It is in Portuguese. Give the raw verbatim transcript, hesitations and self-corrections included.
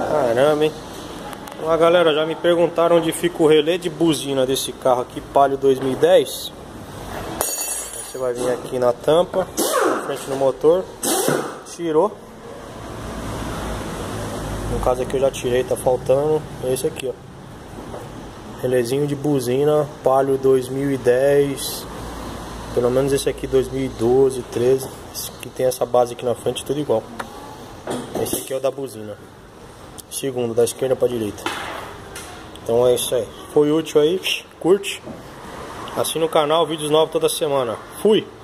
Caramba, hein? Então, galera, já me perguntaram onde fica o relé de buzina desse carro aqui, Palio dois mil e dez. Você vai vir aqui na tampa, na frente do motor, tirou. No caso aqui eu já tirei, tá faltando esse aqui, ó. Relézinho de buzina, Palio dois mil e dez. Pelo menos esse aqui dois mil e doze, treze. Esse que tem essa base aqui na frente, tudo igual. Esse aqui é o da buzina. Segundo, da esquerda pra direita. Então é isso aí. Foi útil aí, curte. Assina o canal, vídeos novos toda semana. Fui!